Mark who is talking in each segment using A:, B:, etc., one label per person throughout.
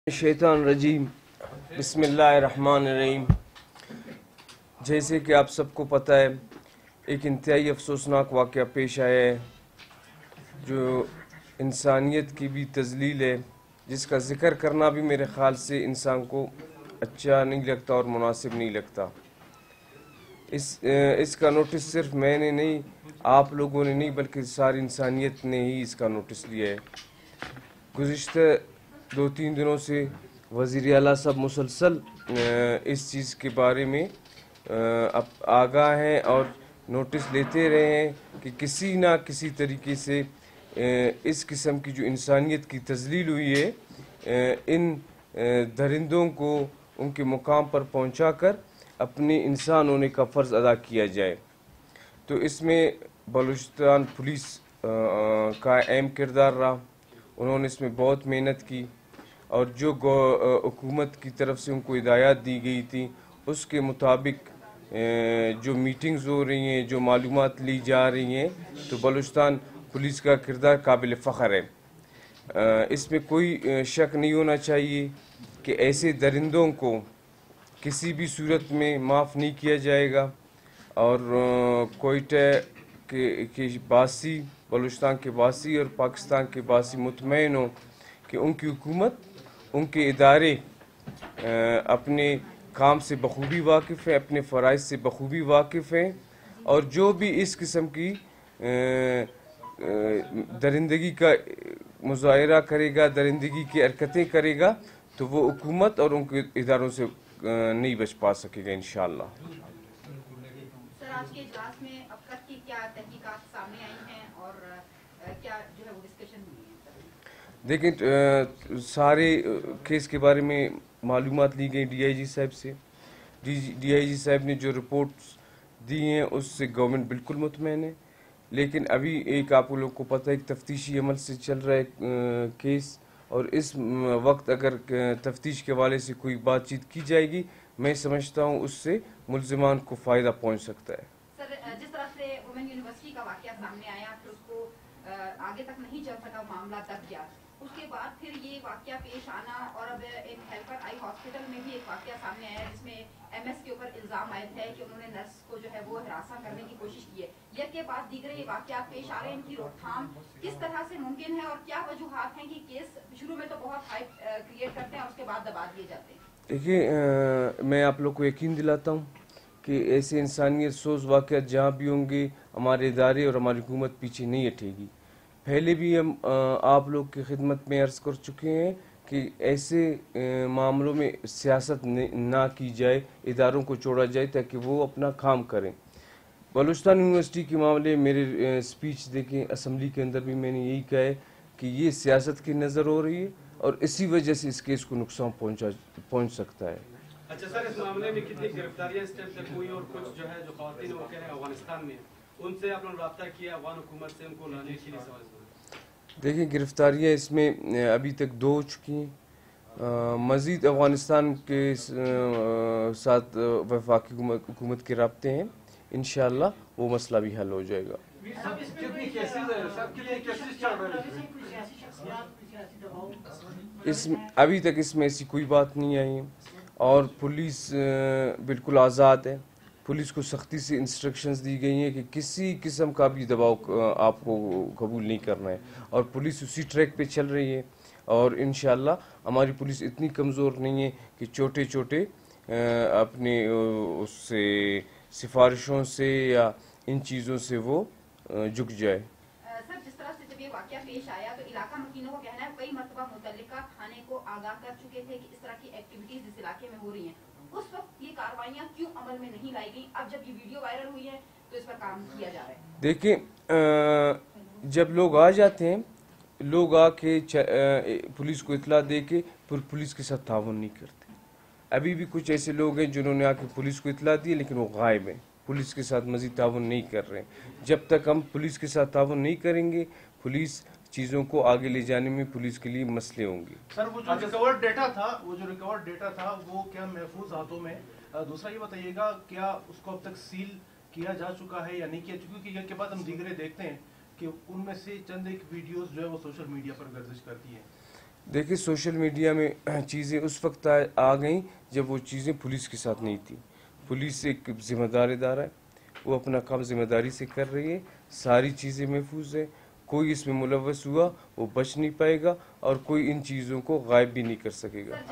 A: शैतान रजीम बिस्मिल्लाहिर्रहमानिर्रहीम। जैसे कि आप सबको पता है, एक इंतहाई अफसोसनाक वाक़या पेश आया है जो इंसानियत की भी तज़लील है, जिसका ज़िक्र करना भी मेरे ख़्याल से इंसान को अच्छा नहीं लगता और मुनासिब नहीं लगता। इसका नोटिस सिर्फ मैंने नहीं, आप लोगों ने नहीं, बल्कि सारी इंसानियत ने ही इसका नोटिस लिया है। गुज़िश्ता 2-3 दिनों से वज़ीर आला साहब मुसलसल इस चीज़ के बारे में आगाह हैं और नोटिस लेते रहे हैं कि किसी ना किसी तरीके से इस किस्म की जो इंसानियत की तज़लील हुई है, इन दरिंदों को उनके मुकाम पर पहुंचाकर अपने इंसान होने का फ़र्ज़ अदा किया जाए। तो इसमें बलूचिस्तान पुलिस का अहम किरदार रहा। उन्होंने इसमें बहुत मेहनत की और जो हुकूमत की तरफ से उनको हिदायत दी गई थी उसके मुताबिक जो मीटिंग्स हो रही हैं, जो मालूमात ली जा रही हैं, तो बलूचिस्तान पुलिस का किरदार काबिल फ़ख्र है। इसमें कोई शक नहीं होना चाहिए कि ऐसे दरिंदों को किसी भी सूरत में माफ़ नहीं किया जाएगा। और कोयटा के बासी, बलूचिस्तान के बासी और पाकिस्तान के बासी मुतमईन हो कि उनकी हुकूमत, उनके इदारे अपने काम से बखूबी वाकिफ़ हैं, अपने फ़राइज़ से बखूबी वाकिफ़ हैं, और जो भी इस किस्म की दरिंदगी का मुज़ाहिरा करेगा, दरिंदगी की हरकतें करेगा, तो वो हुकूमत और उनके इदारों से नहीं बच पा सकेगा इंशाअल्लाह।
B: सर, आज के इजलास में अब तक की क्या तहकीकात सामने आई हैं और क्या जो है वो डिस्कशन हुई है?
A: देखें, सारे केस के बारे में मालूमात ली गई डीआईजी साहब से। डीआईजी साहब ने जो रिपोर्ट्स दी हैं उससे गवर्नमेंट बिल्कुल मुतमईन है, लेकिन अभी एक आप लोग को पता है एक तफ्तीशी अमल से चल रहा है केस, और इस वक्त अगर तफ्तीश के हवाले से कोई बातचीत की जाएगी, मैं समझता हूँ उससे मुल्ज़िमान को फ़ायदा पहुँच सकता है।
B: सर, जिस तरह से वुमेन यूनिवर्सिटी का वाकया सामने आया, फिर उसको आगे तक नहीं चल सका, मामला दब गया, उसके बाद फिर ये वाकया पेश आना, और अब एक हेल्पर आई हॉस्पिटल में भी एक वाकया सामने आया जिसमें एमएस के ऊपर इल्जाम आया है कि उन्होंने नर्स को जो है वो हरासा करने की कोशिश की है। यह के बाद दीगर ये वाकया पेश आ रहे हैं, इनकी रोकथाम किस तरह से मुमकिन है और क्या वजूहात हैं कि केस शुरू में तो बहुत हाइप क्रिएट करते हैं और उसके बाद दबा दिए जाते हैं?
A: देखिए, मैं आप लोग को यकीन दिलाता हूँ कि ऐसे इंसानियत सोच वाक़यात जहाँ भी होंगे, हमारे इदारे और हमारी हुकूमत पीछे नहीं हटेगी। पहले भी हम आप लोग की खिदमत में अर्ज़ कर चुके हैं कि ऐसे मामलों में सियासत ना की जाए, इदारों को छोड़ा जाए ताकि वो अपना काम करें। बलूचिस्तान यूनिवर्सिटी के मामले मेरे स्पीच देखें, असम्बली के अंदर भी मैंने यही कहा है कि ये सियासत की नज़र हो रही है और इसी वजह से इस केस को नुकसान पहुंच सकता है।
C: अच्छा सर, इस मामले में कितनी गिरफ्तारियां इस टाइम तक हुई और कुछ जो है जो ख़वातीन वो कह रहे हैं अफगानिस्तान में, उनसे आप लोगों ने रब्ता किया अफगान हुकूमत से, उनको लाने के लिए सवाल?
A: देखिए, गिरफ्तारियाँ इसमें अभी तक 2 हो चुकी हैं। मज़ीद अफ़गानिस्तान के साथ वफाकी हुकूमत के रब्ते हैं, इंशाअल्लाह वो मसला भी हल हो जाएगा। अभी तक इसमें ऐसी कोई बात नहीं आई है और पुलिस बिल्कुल आज़ाद है। पुलिस को सख्ती से इंस्ट्रक्शंस दी गई हैं कि किसी किस्म का भी दबाव आपको कबूल नहीं करना है, और पुलिस उसी ट्रैक पे चल रही है। और इंशाअल्लाह हमारी पुलिस इतनी कमज़ोर नहीं है कि छोटे छोटे अपने उससे सिफारिशों से या इन चीज़ों से वो झुक जाए।
B: सर, जिस तरह से जब ये वाकया पेश आया तो इलाका मकीनों का कहना है कई मरतबा मुतल्लिका थाने को आगाह कर चुके थे कि इस तरह की एक्टिविटीज इस इलाके में हो रही हैं। उस वक्त ये कार्रवाइयाँ क्यों अमल में नहीं लाई गई? अब जब ये वीडियो वायरल हुई है तो इस पर काम किया जा रहा है।
A: देखिए, जब लोग आ जाते हैं, लोग आके पुलिस को इतला दे के फिर पुलिस के साथ ताउन नहीं करते। अभी भी कुछ ऐसे लोग हैं जिन्होंने आके पुलिस को इतला दी लेकिन वो गायब हैं, पुलिस के साथ मज़ीद ताउन नहीं कर रहे हैं। जब तक हम पुलिस के साथ ताउन नहीं करेंगे, पुलिस चीज़ों को आगे ले जाने में पुलिस के लिए मसले होंगे।
D: सर, वो जो रिकवर्ड डेटा था वो क्या महफूज हाथों में? दूसरा ये बताइएगा, क्या उसको अब तक सील किया जा चुका है या नहीं किया? क्योंकि इसके बाद हम दीगरे देखते हैं कि उनमें से चंद एक वीडियोस जो है वो सोशल मीडिया पर गर्दिश करती है।
A: دیکھیے سوشل میڈیا میں چیزیں اس وقت آ گئیں جب وہ چیزیں پولیس کے ساتھ نہیں تھیں. پولیس ایک ذمہ دار ادارہ ہے, وہ اپنا کام ذمہ داری سے کر رہی ہے, ساری چیزیں محفوظ ہیں, کوئی اس میں ملوث ہوا وہ بچ نہیں پائے گا اور کوئی ان چیزوں کو غائب بھی نہیں کر سکے گا.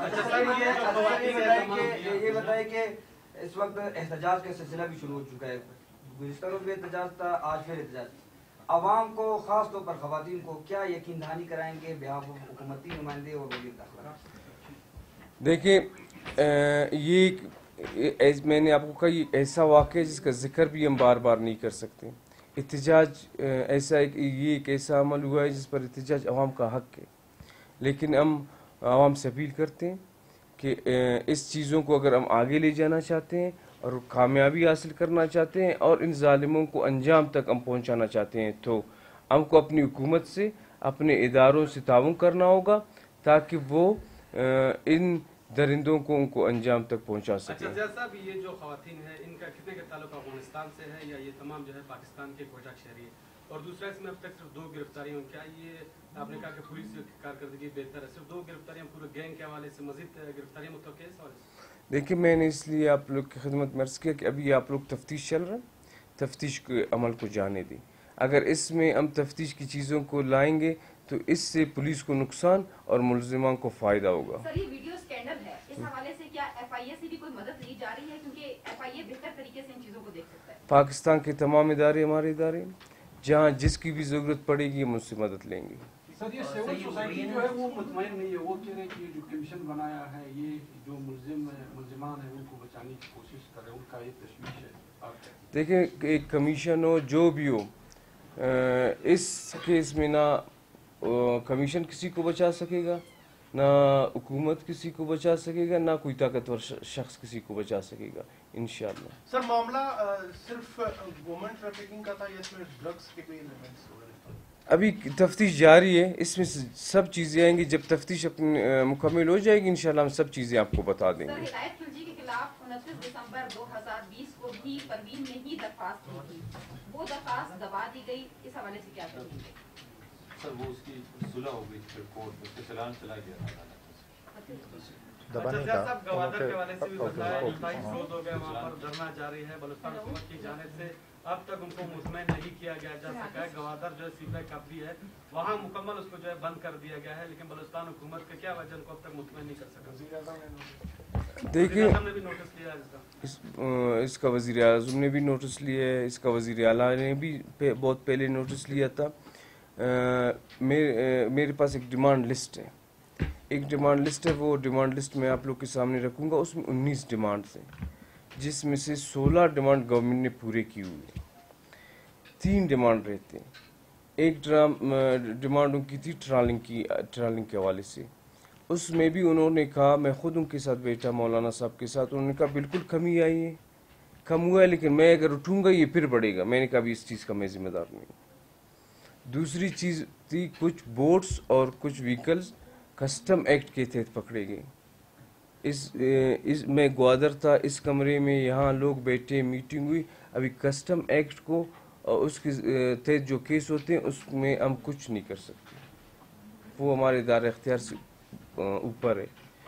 E: یہ بتائیں کہ اس وقت احتجاج کا سلسلہ بھی شروع ہو چکا ہے, گزشتہ روز بھی احتجاج تھا, آج پھر احتجاج. عوام کو خاص طور پر خواتین کو کیا یقین دہانی کرائیں گے بہاف حکومتی نمائندے اور وزیر داخلہ؟
A: دیکھیں یہ میں نے آپ کو کہا یہ ایسا واقعہ ہے جس کا ذکر بھی ہم بار بار نہیں کر سکتے. احتجاج یہ ایک ایسا عمل ہوا ہے جس پر احتجاج عوام کا حق ہے, لیکن ہم عوام سے اپیل کرتے ہیں کہ اس چیزوں کو اگر ہم آگے لے جانا چاہتے ہیں اور کامیابی حاصل کرنا چاہتے ہیں اور ان ظالموں کو انجام تک ہم پہنچانا چاہتے ہیں تو ہم کو اپنی حکومت سے اپنے اداروں سے تعاون کرنا ہوگا تاکہ وہ ان درندوں کو ان کو انجام تک پہنچا سکیں.
C: اچھا زیاد صاحب, یہ جو خواتین ہیں ان کا کتنے کا تعلق افغانستان سے ہے یا یہ تمام جو ہے پاکستان کے کوئٹہ شہری ہے؟ اور دوسرا اس میں اب تک صرف 2 گرفتاریاں ہیں, کیا یہ آپ نے کہا کہ پولیس کی کارکردگی بہتر ہے, صرف 2 گرفتاریاں پورے گینگ کے حوالے سے, مزید گرفتاریاں متوقع ہے اس حوالے سے؟
A: دیکھیں میں نے اس لیے آپ لوگ کی خدمت میں عرض کیا کہ ابھی آپ لوگ تفتیش چل رہا ہے, تفتیش کے عمل کو جانے دیں. اگر اس میں ہم تفتیش کی چیزوں کو لائیں گے تو اس سے پولیس کو نقصان اور ملزمان کو فائدہ ہوگا.
B: سر یہ ویڈیو اسکینڈل ہے, اس حوالے سے کیا ایف آئی اے سے بھی کوئی مدد لی جا رہی ہے, کیونکہ ایف آئی اے بہتر طریقے سے ان چیزوں کو دیکھ سکتا ہے؟
A: پاکستان کے تمام ادارے ہمارے ادارے جہاں جس کی بھی ضرورت پڑے گی ہم اس سے مدد لیں گے.
F: سر یہ سول سوسائٹی جو ہے وہ مطمئن نہیں ہے, وہ کہہ رہے ہیں کہ یہ جو کمیشن بنایا ہے یہ جو ملزمان ہیں ان کو بچانے کی کوشش کر رہے ہیں, ان کا یہ تشویش ہے.
A: دیکھیں ایک کمیشن ہو جو بھی ہو, اس کیس میں نہ کمیشن کسی کو بچا سکے گا, نہ حکومت کسی کو بچا سکے گا, نہ کوئی طاقتور شخص کسی کو بچا سکے گا انشاءاللہ.
D: سر معاملہ صرف وومن ٹریفکنگ کا تھا یا اس میں ڈرگس کے کوئی ایلیمنٹس ہو رہے تھے؟
A: ابھی تفتیش جاری ہے, اس میں سب چیزیں آئیں گی, جب تفتیش اپنی مکمل ہو جائے گی انشاءاللہ ہم سب چیزیں آپ کو بتا دیں گے.
B: سر ہدایت خلجی کے خلاف 29 دسمبر 2020 کو بھی پروین نے ہی درخواست کی تھی, وہ درخواست دبا دی گئی, اس حوالے سے کیا کہیں گے؟
G: سر وہ اس کی صلح ہو گئی پھر کورٹ میں, اس کا چلان چلا گیا تھا.
C: صاحب گوادر کے حوالے سے بھی بتایا 22 روز ہو گئے وہاں پر دھرنا جاری ہے, بلوچستان حکومت کی جانب سے اب تک ان کو مطمئن نہیں کیا گیا جا سکا ہے. گوادر جو ہے سی پی قبضی ہے, وہاں مکمل اس کو جو ہے بند کر دیا گیا ہے, لیکن بلوچستان حکومت کا کیا وجہ ان کو اب تک مطمئن نہیں کر سکا؟
A: دیکھیے
C: نے بھی نوٹس لیا ہے
A: اس کا وزیر اعظم نے بھی نوٹس لیا ہے, اس کا وزیر اعلیٰ نے بھی بہت پہلے نوٹس لیا تھا. میرے پاس ایک ڈیمانڈ لسٹ ہے, ایک ڈیمانڈ لسٹ ہے, وہ ڈیمانڈ لسٹ میں آپ لوگ کے سامنے رکھوں گا. اس میں 19 ڈیمانڈز ہیں جس میں سے 16 ڈیمانڈ گورنمنٹ نے پورے کی ہوئی ہیں, 3 ڈیمانڈ رہتے ہیں. ایک ڈیمانڈ ان کی تھی ٹرالنگ کے حوالے سے, اس میں بھی انہوں نے کہا, میں خود ان کے ساتھ بیٹھا مولانا صاحب کے ساتھ, انہوں نے کہا بالکل کمی آئی ہے, کم ہوا ہے, لیکن میں اگر اٹھوں گا یہ پھر بڑھے گا. میں نے کہا بھی اس چیز کا میں ذمہ دار نہیں ہوں. دوسری چیز تھی کچھ بوٹس اور کچھ وہیکلز کسٹم ایکٹ کے تحت پکڑے گئے. اس میں گوادر تھا, اس کمرے میں یہاں لوگ بیٹھے, میٹنگ ہوئی. ابھی کسٹم ایکٹ کو اور اس کے تحت جو کیس ہوتے ہیں اس میں ہم کچھ نہیں کر سکتے, وہ ہمارے ادارے اختیار سے اوپر ہے.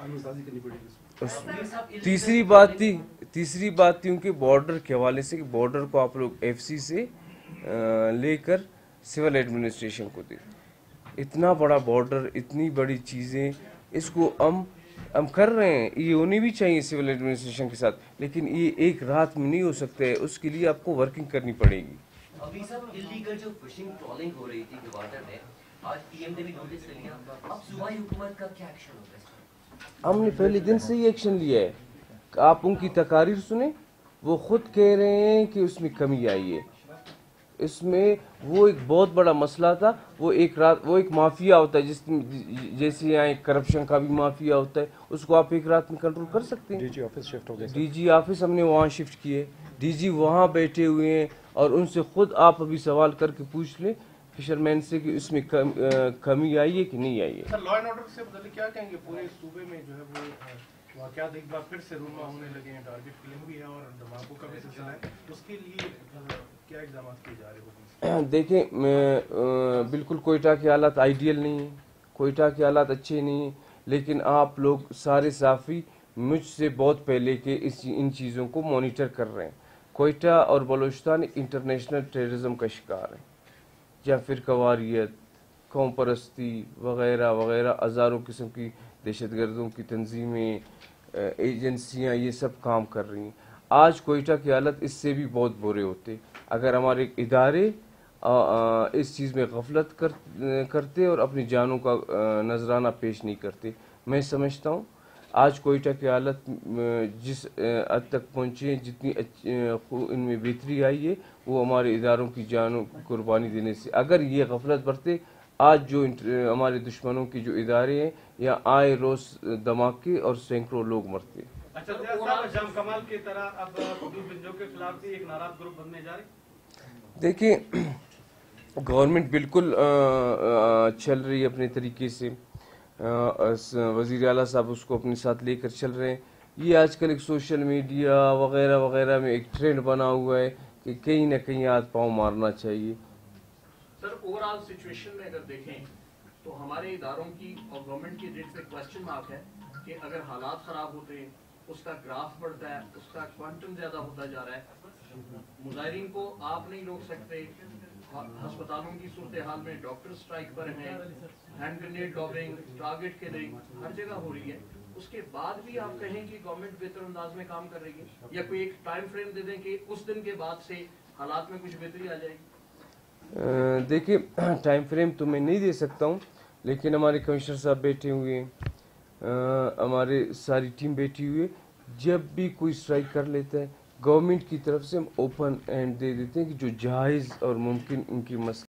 A: تیسری بات تھی ان کے بارڈر کے حوالے سے کہ بارڈر کو آپ لوگ ایف سی سے لے کر سول ایڈمنسٹریشن کو دیں. اتنا بڑا بارڈر, اتنی بڑی چیزیں, اس کو ہم کر رہے ہیں, یہ ہونی بھی چاہیے سول ایڈمنسٹریشن کے ساتھ, لیکن یہ ایک رات میں نہیں ہو سکتا ہے, اس کے لیے آپ کو ورکنگ کرنی پڑے گی.
H: ابھی سب انلیگل جو فشنگ ٹرالنگ ہو رہی تھی گوادر میں, آج پی ایم نے بھی نوٹس لیا, اب صوبائی حکومت کا کیا ایکشن ہوگا اس پر؟
A: ہم نے پہلے دن سے ہی ایکشن لیا ہے. آپ ان کی تقاریر سنیں, وہ خود کہہ رہے ہیں کہ اس میں کمی آئی ہے. اس میں وہ ایک بہت بڑا مسئلہ تھا, وہ ایک مافیا ہوتا ہے, جیسے یہاں ایک کرپشن کا بھی مافیا ہوتا ہے, اس کو آپ ایک رات میں کنٹرول کر سکتے ہیں. ڈی جی آفس شفٹ ہو گیا, ڈی جی آفس ہم نے وہاں شفٹ کیے, ڈی جی وہاں بیٹھے ہوئے ہیں, اور ان سے خود آپ ابھی سوال کر کے پوچھ لیں فشرمین سے کہ اس میں کمی آئی ہے کہ نہیں آئی ہے.
D: سر لا اینڈ آرڈر سے متعلق کیا کہیں گے؟ پورے صوبے میں جو ہے وہ واقعات ایک بار پھر سے رونما ہونے لگے ہیں, ٹارگٹ کلنگ بھی ہے اور دھماکوں کا بھی سلسلہ ہے, اس کے لیے کیا اقدامات کیے جا رہے ہیں؟
A: دیکھیں بالکل کوئٹہ کے حالات آئیڈیل نہیں ہیں, کوئٹہ کے حالات اچھے نہیں ہیں، لیکن آپ لوگ سارے صحافی مجھ سے بہت پہلے کے ان چیزوں کو مانیٹر کر رہے ہیں۔ کوئٹہ اور بلوچستان ایک انٹرنیشنل ٹیررزم کا شکار ہے، جہاں فرقہ واریت، قوم پرستی وغیرہ وغیرہ ہزاروں قسم کی دہشت گردوں کی تنظیمیں، ایجنسیاں یہ سب کام کر رہی ہیں۔ آج کوئٹہ کی حالت اس سے بھی بہت برے ہوتے اگر ہمارے ادارے اس چیز میں غفلت کرتے اور اپنی جانوں کا نذرانہ پیش نہیں کرتے۔ میں سمجھتا ہوں آج کوئٹہ کی حالت جس حد تک پہنچی ہے، جتنی ان میں بہتری آئی ہے، وہ ہمارے اداروں کی جانوں کی قربانی دینے سے۔ اگر یہ غفلت برتے، آج جو ہمارے دشمنوں کے جو ادارے ہیں، یا آئے روز دھماکے اور سینکڑوں لوگ مرتے۔
C: اچھا صاحب، جام کمال کی طرح اب حدود بنجو کے خلاف بھی ایک ناراض گروپ بننے جا رہے؟
A: دیکھیں، گورنمنٹ بالکل چل رہی ہے اپنے طریقے سے، وزیر اعلیٰ صاحب اس کو اپنے ساتھ لے کر چل رہے ہیں۔ یہ آج کل ایک سوشل میڈیا وغیرہ وغیرہ میں ایک ٹرینڈ بنا ہوا ہے کہ کہیں نہ کہیں ہاتھ پاؤں مارنا چاہیے۔
I: سر، اوور آل سچویشن میں اگر دیکھیں تو ہمارے اداروں کی اور گورنمنٹ کی ریٹ سے کوشچن مارک ہے کہ اگر حالات خراب ہوتے ہیں، اس کا گراف بڑھتا ہے، اس کا کوانٹم زیادہ ہوتا جا رہا ہے، مظاہرین کو آپ نہیں روک سکتے، ہسپتالوں کی صورتحال میں ڈاکٹر سٹرائک پر ہیں، hand grenade lobbing, target killing ہر جگہ ہو رہی ہے، اس کے بعد بھی آپ کہیں کہ گورنمنٹ بہتر انداز میں کام کر رہی ہے، یا کوئی ایک ٹائم فریم دے دیں کہ اس دن کے بعد سے حالات میں کچھ بہتری آ جائے گی؟
A: دیکھیے، ٹائم فریم تو میں نہیں دے سکتا ہوں، لیکن ہمارے کمشنر صاحب بیٹھے ہوئے ہیں، ہمارے ساری ٹیم بیٹھی ہوئی ہے، جب بھی کوئی سٹرائک کر لیتا ہے گورنمنٹ کی طرف سے ہم اوپن اینڈ دے دیتے ہیں کہ جو جائز اور ممکن ان کی مسئلہ